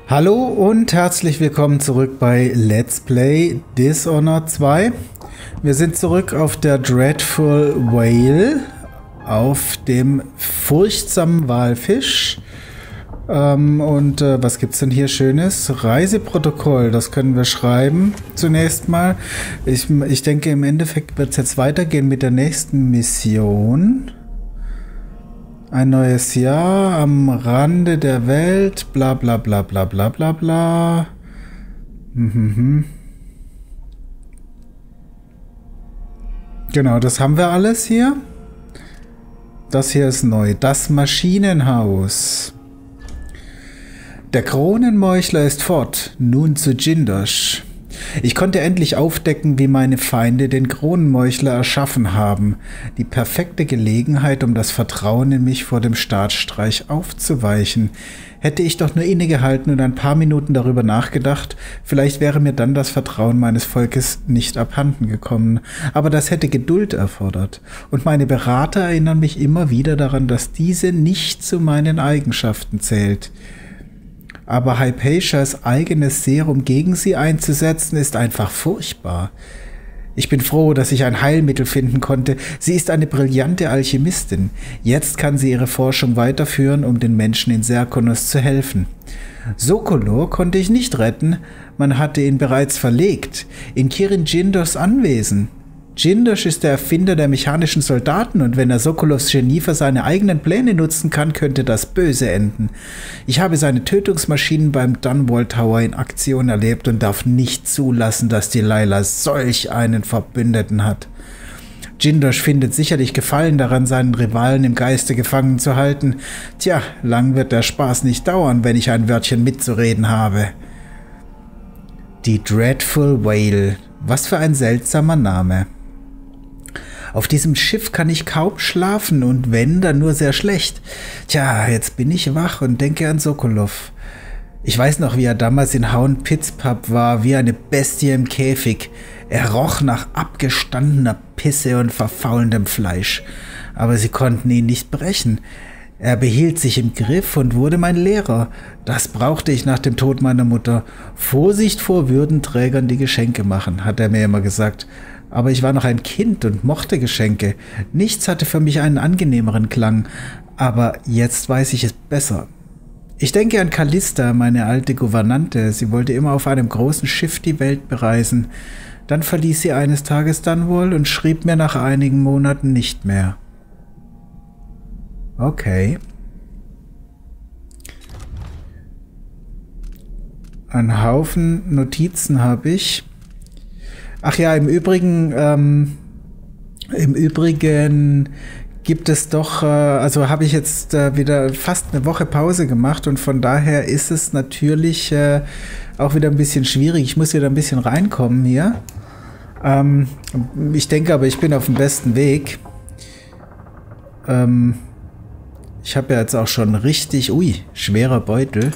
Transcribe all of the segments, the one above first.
Hallo und herzlich willkommen zurück bei Let's Play Dishonored 2. Wir sind zurück auf der Dreadful Whale, auf dem furchtsamen Walfisch. Was gibt's denn hier Schönes? Reiseprotokoll, das können wir schreiben zunächst mal. Ich denke, im Endeffekt wird es jetzt weitergehen mit der nächsten Mission. Ein neues Jahr am Rande der Welt, bla bla bla bla bla bla bla. Genau, das haben wir alles hier. Das hier ist neu. Das Maschinenhaus. Der Kronenmeuchler ist fort, nun zu Jindosh. Ich konnte endlich aufdecken, wie meine Feinde den Kronenmeuchler erschaffen haben. Die perfekte Gelegenheit, um das Vertrauen in mich vor dem Staatsstreich aufzuweichen. Hätte ich doch nur innegehalten und ein paar Minuten darüber nachgedacht, vielleicht wäre mir dann das Vertrauen meines Volkes nicht abhanden gekommen. Aber das hätte Geduld erfordert. Und meine Berater erinnern mich immer wieder daran, dass diese nicht zu meinen Eigenschaften zählt. Aber Hypatias eigenes Serum gegen sie einzusetzen, ist einfach furchtbar. Ich bin froh, dass ich ein Heilmittel finden konnte. Sie ist eine brillante Alchemistin. Jetzt kann sie ihre Forschung weiterführen, um den Menschen in Serkonos zu helfen. Sokolor konnte ich nicht retten. Man hatte ihn bereits verlegt. In Kirin Jindoshs Anwesen. Jindosh ist der Erfinder der mechanischen Soldaten und wenn er Sokolovs Genie für seine eigenen Pläne nutzen kann, könnte das böse enden. Ich habe seine Tötungsmaschinen beim Dunwall Tower in Aktion erlebt und darf nicht zulassen, dass Delilah solch einen Verbündeten hat. Jindosh findet sicherlich Gefallen daran, seinen Rivalen im Geiste gefangen zu halten. Tja, lang wird der Spaß nicht dauern, wenn ich ein Wörtchen mitzureden habe. Die Dreadful Whale. Was für ein seltsamer Name. Auf diesem Schiff kann ich kaum schlafen und wenn, dann nur sehr schlecht. Tja, jetzt bin ich wach und denke an Sokolov. Ich weiß noch, wie er damals in Hound Pits Pub war, wie eine Bestie im Käfig. Er roch nach abgestandener Pisse und verfaulendem Fleisch. Aber sie konnten ihn nicht brechen. Er behielt sich im Griff und wurde mein Lehrer. Das brauchte ich nach dem Tod meiner Mutter. Vorsicht vor Würdenträgern, die Geschenke machen, hat er mir immer gesagt. Aber ich war noch ein Kind und mochte Geschenke. Nichts hatte für mich einen angenehmeren Klang. Aber jetzt weiß ich es besser. Ich denke an Callista, meine alte Gouvernante. Sie wollte immer auf einem großen Schiff die Welt bereisen. Dann verließ sie eines Tages Dunwall und schrieb mir nach einigen Monaten nicht mehr. Okay. Ein Haufen Notizen habe ich. Ach ja, im Übrigen gibt es doch, also habe ich jetzt wieder fast eine Woche Pause gemacht und von daher ist es natürlich auch wieder ein bisschen schwierig. Ich muss wieder ein bisschen reinkommen hier. Ich denke aber, ich bin auf dem besten Weg. Ich habe ja jetzt auch schon richtig, schwerer Beutel.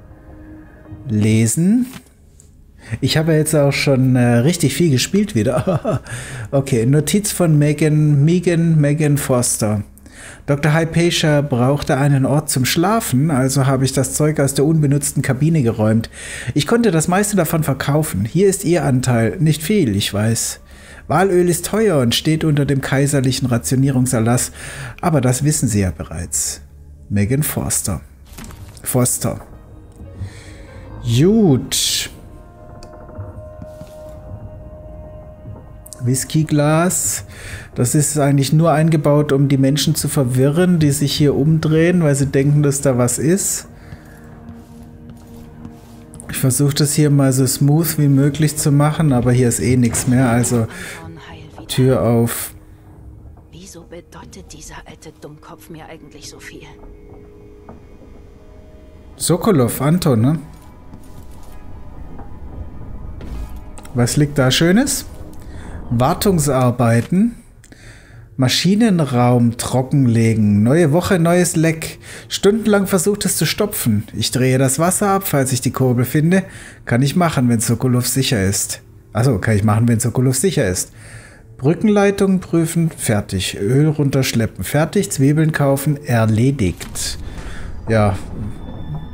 Lesen. Ich habe ja jetzt auch schon richtig viel gespielt wieder. Okay, Notiz von Megan Foster. Dr. Hypatia brauchte einen Ort zum Schlafen, also habe ich das Zeug aus der unbenutzten Kabine geräumt. Ich konnte das meiste davon verkaufen. Hier ist Ihr Anteil. Nicht viel, ich weiß. Walöl ist teuer und steht unter dem kaiserlichen Rationierungserlass, aber das wissen Sie ja bereits. Megan Foster. Gut. Whiskyglas. Das ist eigentlich nur eingebaut, um die Menschen zu verwirren, die sich hier umdrehen, weil sie denken, dass da was ist. Ich versuche das hier mal so smooth wie möglich zu machen, aber hier ist eh nichts mehr, also Tür auf. Wieso bedeutet dieser alte Dummkopf mir eigentlich so viel? Sokolov, Anton, ne? Was liegt da Schönes? Wartungsarbeiten. Maschinenraum trockenlegen. Neue Woche, neues Leck. Stundenlang versucht es zu stopfen. Ich drehe das Wasser ab, falls ich die Kurbel finde. Kann ich machen, wenn Sokolov sicher ist. Achso, kann ich machen, wenn Sokolov sicher ist. Brückenleitungen prüfen, fertig. Öl runterschleppen, fertig. Zwiebeln kaufen, erledigt. Ja,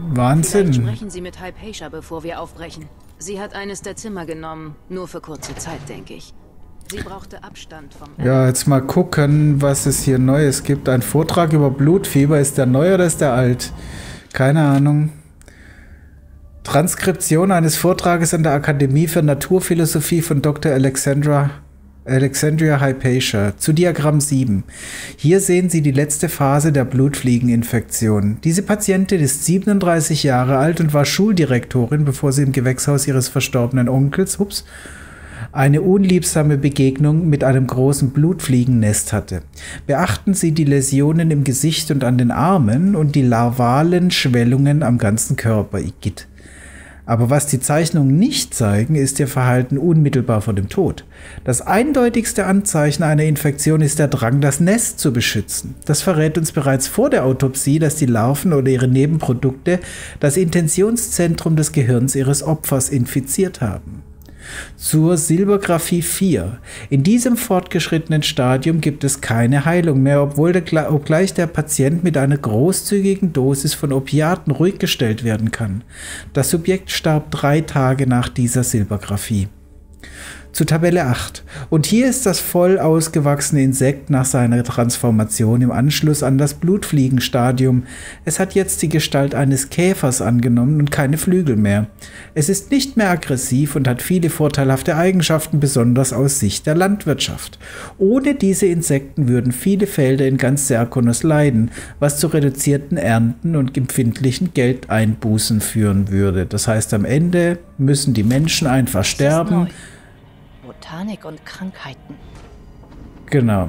Wahnsinn. Vielleicht sprechen Sie mit Hypatia, bevor wir aufbrechen. Sie hat eines der Zimmer genommen, nur für kurze Zeit, denke ich. Sie brauchte Abstand vom... Ja, jetzt mal gucken, was es hier Neues gibt. Ein Vortrag über Blutfieber. Ist der neu oder ist der alt? Keine Ahnung. Transkription eines Vortrages an der Akademie für Naturphilosophie von Dr. Alexandria Hypatia zu Diagramm 7. Hier sehen Sie die letzte Phase der Blutfliegeninfektion. Diese Patientin ist 37 Jahre alt und war Schuldirektorin, bevor sie im Gewächshaus ihres verstorbenen Onkels, eine unliebsame Begegnung mit einem großen Blutfliegennest hatte. Beachten Sie die Läsionen im Gesicht und an den Armen und die larvalen Schwellungen am ganzen Körper. Igitt. Aber was die Zeichnungen nicht zeigen, ist ihr Verhalten unmittelbar vor dem Tod. Das eindeutigste Anzeichen einer Infektion ist der Drang, das Nest zu beschützen. Das verrät uns bereits vor der Autopsie, dass die Larven oder ihre Nebenprodukte das Intentionszentrum des Gehirns ihres Opfers infiziert haben. Zur Silbergraphie 4. In diesem fortgeschrittenen Stadium gibt es keine Heilung mehr, obgleich der Patient mit einer großzügigen Dosis von Opiaten ruhig gestellt werden kann. Das Subjekt starb 3 Tage nach dieser Silbergraphie. Zu Tabelle 8. Und hier ist das voll ausgewachsene Insekt nach seiner Transformation im Anschluss an das Blutfliegenstadium. Es hat jetzt die Gestalt eines Käfers angenommen und keine Flügel mehr. Es ist nicht mehr aggressiv und hat viele vorteilhafte Eigenschaften, besonders aus Sicht der Landwirtschaft. Ohne diese Insekten würden viele Felder in ganz Serkonos leiden, was zu reduzierten Ernten und empfindlichen Geldeinbußen führen würde. Das heißt, am Ende müssen die Menschen einfach sterben. Botanik und Krankheiten. Genau.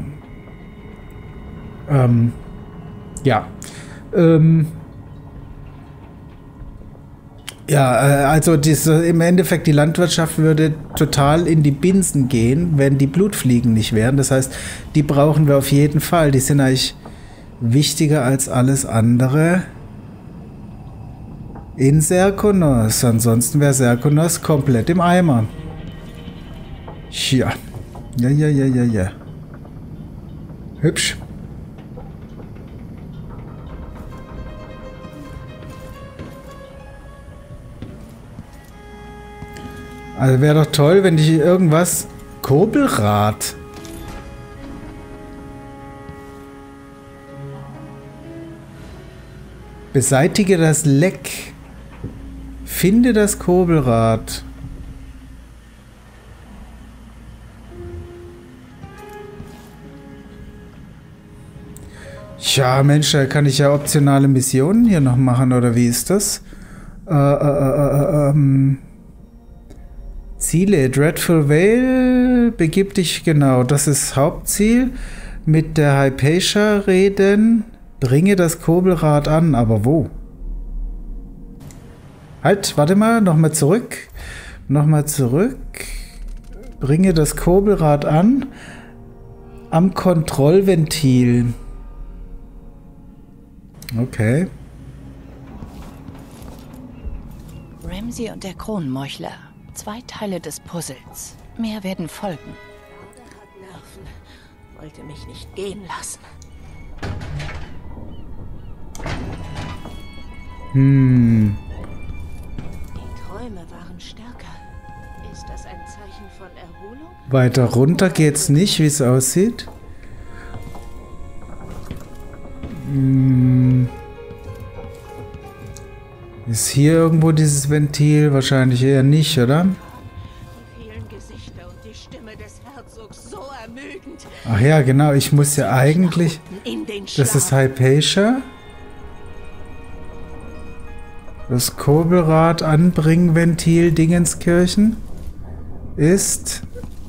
Ja. Also im Endeffekt, die Landwirtschaft würde total in die Binsen gehen, wenn die Blutfliegen nicht wären. Das heißt, die brauchen wir auf jeden Fall. Die sind eigentlich wichtiger als alles andere in Serkonos. Ansonsten wäre Serkonos komplett im Eimer. Ja. Ja. Hübsch. Also wäre doch toll, wenn ich irgendwas... Kurbelrad. Beseitige das Leck. Finde das Kurbelrad. Ja, Mensch, da kann ich ja optionale Missionen hier noch machen, oder wie ist das? Ziele. Dreadful Vale, begib dich, genau, das ist Hauptziel. Mit der Hypatia reden. Bringe das Kurbelrad an, aber wo? Halt, warte mal, nochmal zurück. Nochmal zurück. Bringe das Kurbelrad an. Am Kontrollventil. Okay. Ramsey und der Kronenmeuchler. 2 Teile des Puzzles. Mehr werden folgen. Der hat Nerven. Wollte mich nicht gehen lassen. Die Träume waren stärker. Ist das ein Zeichen von Erholung? Weiter runter geht's nicht, wie es aussieht. Ist hier irgendwo dieses Ventil? Wahrscheinlich eher nicht, oder? Die vielen Gesichter und die Stimme des Herzogs so ermüdend. Ach ja, genau. Ich muss ja eigentlich... Das ist Hypatia. Das Kurbelrad Anbringventil Dingenskirchen ist...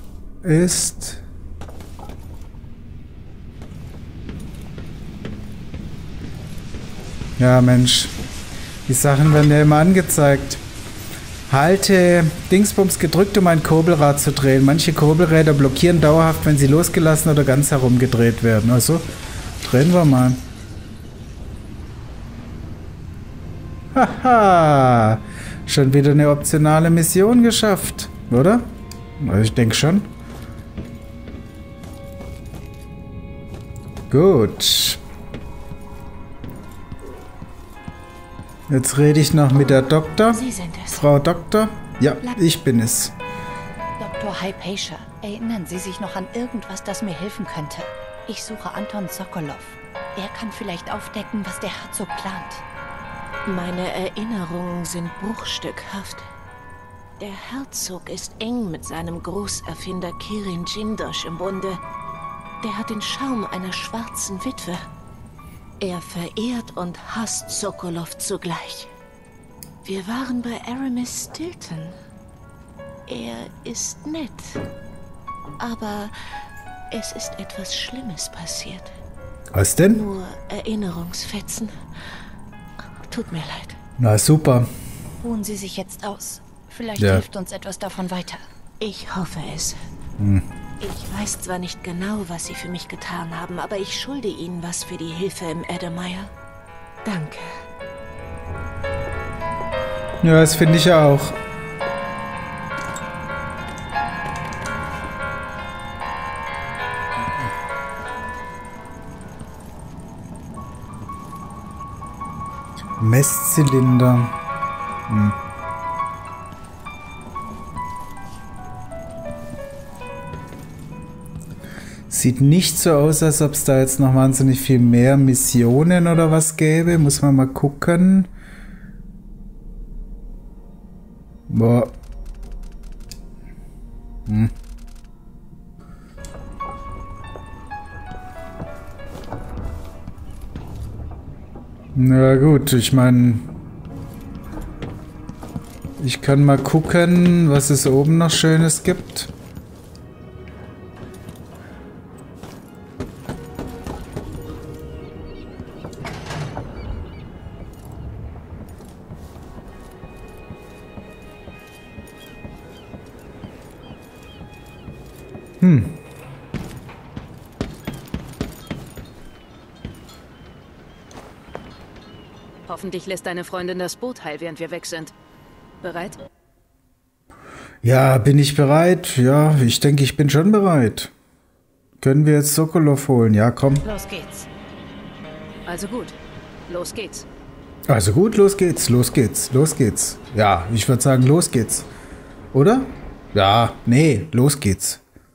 Ja, Mensch. Die Sachen werden ja immer angezeigt. Halte Dingsbums gedrückt, um ein Kurbelrad zu drehen. Manche Kurbelräder blockieren dauerhaft, wenn sie losgelassen oder ganz herumgedreht werden. Also, drehen wir mal. Haha. Schon wieder eine optionale Mission geschafft, oder? Ich denke schon. Gut. Jetzt rede ich noch mit der Doktor. Sie sind es. Frau Doktor? Ja, ich bin es. Dr. Hypatia, erinnern Sie sich noch an irgendwas, das mir helfen könnte? Ich suche Anton Sokolov. Er kann vielleicht aufdecken, was der Herzog plant. Meine Erinnerungen sind bruchstückhaft. Der Herzog ist eng mit seinem Großerfinder Kirin Jindosh im Bunde. Der hat den Charme einer schwarzen Witwe. Er verehrt und hasst Sokolov zugleich. Wir waren bei Aramis Stilton. Er ist nett. Aber es ist etwas Schlimmes passiert. Was denn? Nur Erinnerungsfetzen. Tut mir leid. Na super. Ruhen Sie sich jetzt aus. Vielleicht Ja. hilft uns etwas davon weiter. Ich hoffe es. Ich weiß zwar nicht genau, was Sie für mich getan haben, aber ich schulde Ihnen was für die Hilfe im Edelmeier. Danke. Ja, das finde ich auch. Messzylinder. Sieht nicht so aus, als ob es da jetzt noch wahnsinnig viel mehr Missionen oder was gäbe. Muss man mal gucken. Boah. Na gut, ich meine, ich kann mal gucken, was es oben noch Schönes gibt. Hoffentlich lässt deine Freundin das Boot heil, während wir weg sind. Bereit? Ja, bin ich bereit? Ja, ich denke, ich bin schon bereit. Können wir jetzt Sokolov holen? Ja, komm. Los geht's. Also gut. Los geht's. Also gut, los geht's, los geht's, los geht's. Ja, ich würde sagen, los geht's. Oder? Ja, nee, los geht's.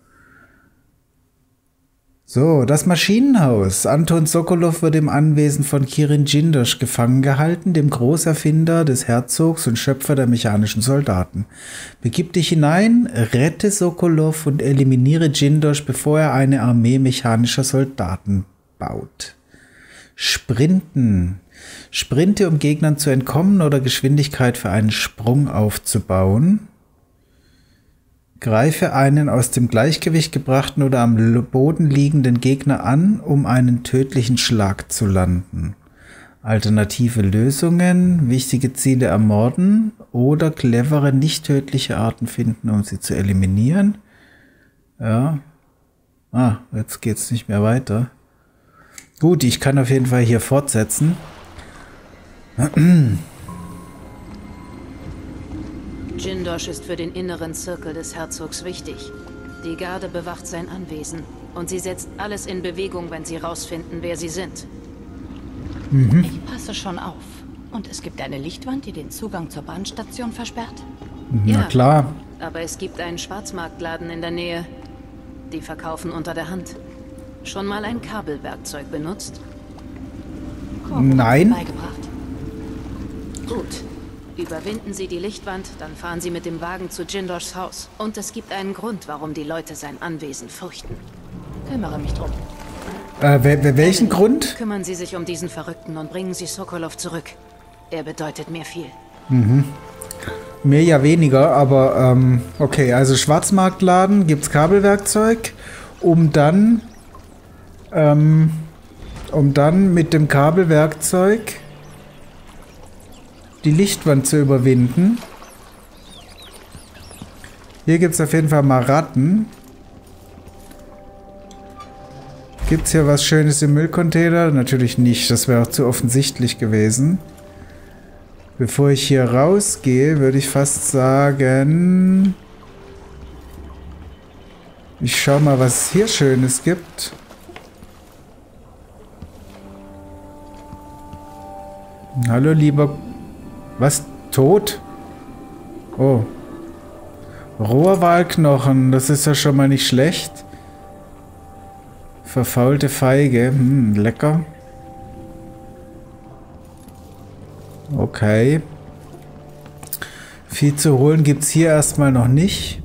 So, das Maschinenhaus. Anton Sokolov wird im Anwesen von Kirin Jindosh gefangen gehalten, dem Großerfinder des Herzogs und Schöpfer der mechanischen Soldaten. Begib dich hinein, rette Sokolov und eliminiere Jindosh, bevor er eine Armee mechanischer Soldaten baut. Sprinten. Sprinte, um Gegnern zu entkommen oder Geschwindigkeit für einen Sprung aufzubauen. Greife einen aus dem Gleichgewicht gebrachten oder am Boden liegenden Gegner an, um einen tödlichen Schlag zu landen. Alternative Lösungen, wichtige Ziele ermorden oder clevere, nicht tödliche Arten finden, um sie zu eliminieren. Ja. Ah, jetzt geht's nicht mehr weiter. Gut, ich kann auf jeden Fall hier fortsetzen. Jindosh ist für den inneren Zirkel des Herzogs wichtig. Die Garde bewacht sein Anwesen und sie setzt alles in Bewegung, wenn sie rausfinden, wer sie sind. Ich passe schon auf. Und es gibt eine Lichtwand, die den Zugang zur Bahnstation versperrt? Na klar. Aber es gibt einen Schwarzmarktladen in der Nähe. Die verkaufen unter der Hand. Schon mal ein Kabelwerkzeug benutzt? Nein. Beigebracht. Gut. Überwinden Sie die Lichtwand, dann fahren Sie mit dem Wagen zu Jindoshs Haus. Und es gibt einen Grund, warum die Leute sein Anwesen fürchten. Kümmere mich drum. Welchen Grund? Kümmern Sie sich um diesen Verrückten und bringen Sie Sokolov zurück. Er bedeutet mir viel. Mir ja weniger, aber okay, also Schwarzmarktladen, gibt's Kabelwerkzeug, um dann mit dem Kabelwerkzeug die Lichtwand zu überwinden. Hier gibt es auf jeden Fall mal Ratten. Gibt es hier was Schönes im Müllcontainer? Natürlich nicht, das wäre auch zu offensichtlich gewesen. Bevor ich hier rausgehe, würde ich fast sagen... Ich schau mal, was es hier Schönes gibt. Hallo, lieber Was? Tot? Oh. Rohrwalknochen, das ist ja schon mal nicht schlecht. Verfaulte Feige, lecker. Okay. Viel zu holen gibt es hier erstmal noch nicht.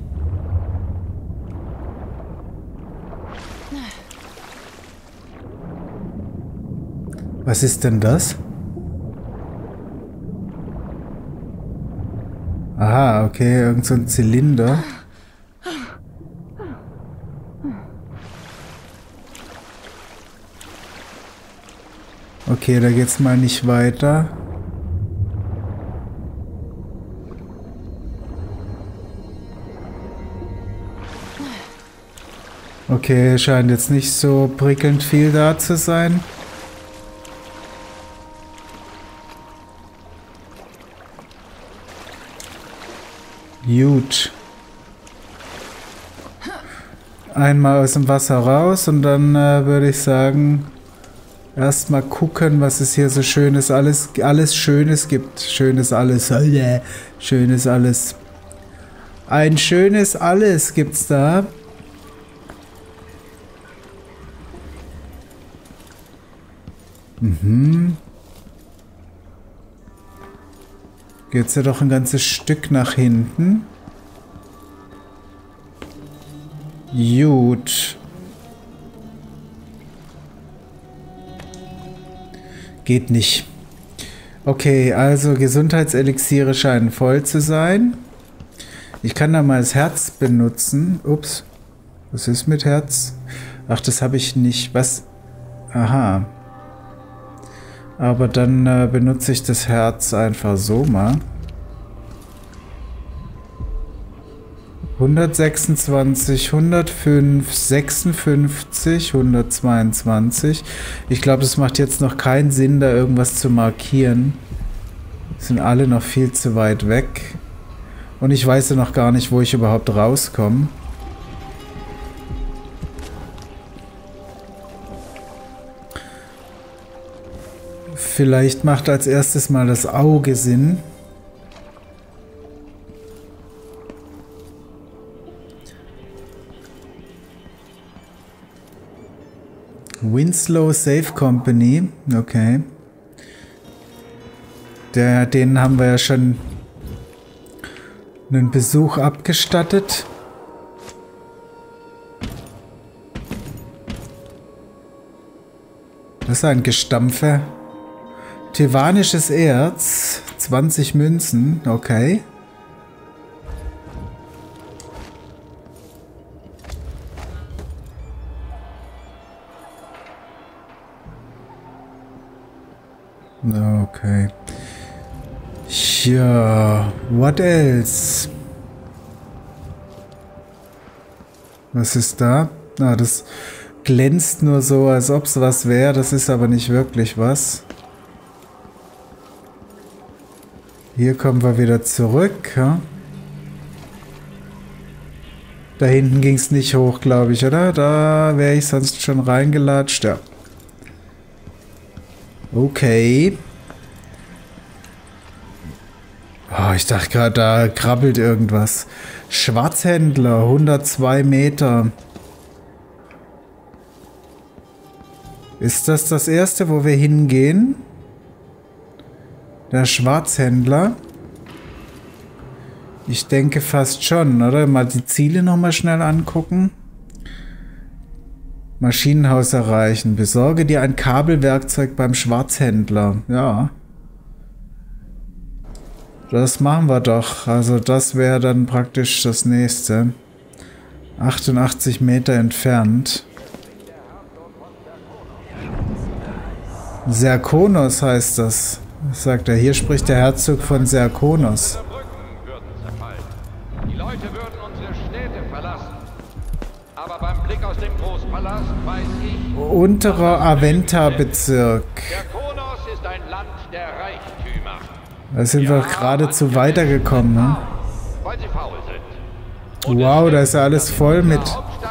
Was ist denn das? Aha, okay, irgend so ein Zylinder. Okay, da geht's mal nicht weiter. Okay, scheint jetzt nicht so prickelnd viel da zu sein. Gut. Einmal aus dem Wasser raus und dann würde ich sagen, erstmal gucken, was es hier so Schönes, alles Schönes gibt. Schönes alles. Schönes alles. Ein schönes Alles gibt's da. Geht's ja doch ein ganzes Stück nach hinten. Gut. Geht nicht. Okay, also Gesundheitselixiere scheinen voll zu sein. Ich kann da mal das Herz benutzen. Ups. Was ist mit Herz? Ach, das habe ich nicht. Was? Aha. Aber dann benutze ich das Herz einfach so mal. 126, 105, 56, 122. Ich glaube, es macht jetzt noch keinen Sinn, da irgendwas zu markieren. Sind alle noch viel zu weit weg. Und ich weiß ja noch gar nicht, wo ich überhaupt rauskomme. Vielleicht macht als erstes mal das Auge Sinn. Winslow Safe Company. Okay. Denen haben wir ja schon einen Besuch abgestattet. Das ist ein Gestampfer. Tevanisches Erz. 20 Münzen. Okay. Okay. Ja, what else? Was ist da? Ah, das glänzt nur so, als ob es was wäre. Das ist aber nicht wirklich was. Hier kommen wir wieder zurück. Ja? Da hinten ging es nicht hoch, glaube ich, oder? Da wäre ich sonst schon reingelatscht. Ja. Okay. Oh, ich dachte gerade, da krabbelt irgendwas. Schwarzhändler, 102 Meter. Ist das das erste, wo wir hingehen? Der Schwarzhändler? Ich denke fast schon, oder? Mal die Ziele nochmal schnell angucken. Maschinenhaus erreichen. Besorge dir ein Kabelwerkzeug beim Schwarzhändler. Ja. Das machen wir doch. Also das wäre dann praktisch das nächste. 88 Meter entfernt. Serkonos heißt das. Sagt er. Hier spricht der Herzog von Serkonos. Die Leute würden unsere Städte verlassen. Aber beim Blick aus dem Großpalast weiß ich... Unterer Aventa-Bezirk. Serkonos ist ein Land der Reichtümer. Da sind wir geradezu weitergekommen, ne? Weil sie faul sind. Wow, da ist ja alles voll mit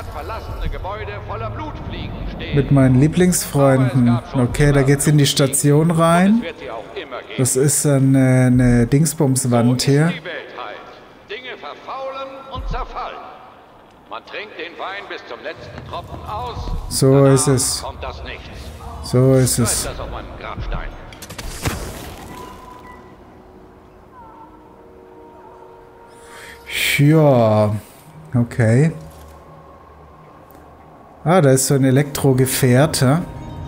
meinen Lieblingsfreunden. Okay, da geht's in die Station rein. Das ist eine Dingsbumswand hier. Dinge verfaulen und zerfallen. Man trinkt den Wein bis zum letzten Tropfen aus. So ist es. Kommt das Nichts. So ist es. Das auf meinem Grabstein. Ja, okay. Ah, da ist so ein Elektrogefährte.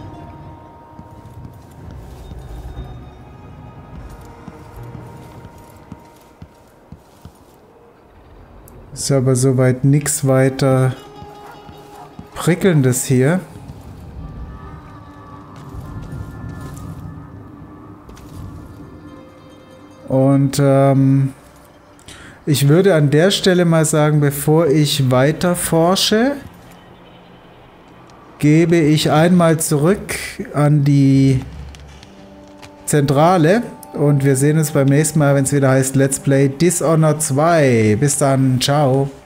Ist aber soweit nichts weiter Prickelndes hier. Und ich würde an der Stelle mal sagen, bevor ich weiter forsche, gebe ich einmal zurück an die Zentrale und wir sehen uns beim nächsten Mal, wenn es wieder heißt Let's Play Dishonored 2. Bis dann, ciao.